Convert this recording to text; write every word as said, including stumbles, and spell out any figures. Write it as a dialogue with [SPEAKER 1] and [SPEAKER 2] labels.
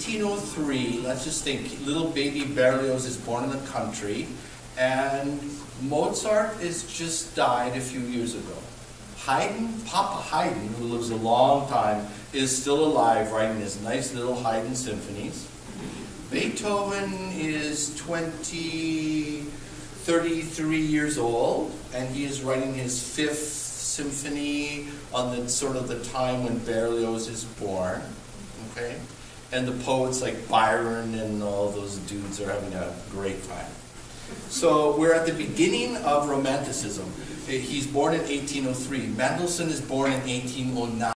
[SPEAKER 1] eighteen oh three, let's just think, little baby Berlioz is born in the country, and Mozart is just died a few years ago. Haydn, Papa Haydn, who lives a long time, is still alive, writing his nice little Haydn symphonies. Beethoven is twenty, thirty-three years old, and he is writing his fifth symphony on the sort of the time when Berlioz is born. Okay, and the poets like Byron and all those dudes are having a great time. So we're at the beginning of Romanticism. He's born in eighteen oh three. Mendelssohn is born in eighteen oh nine.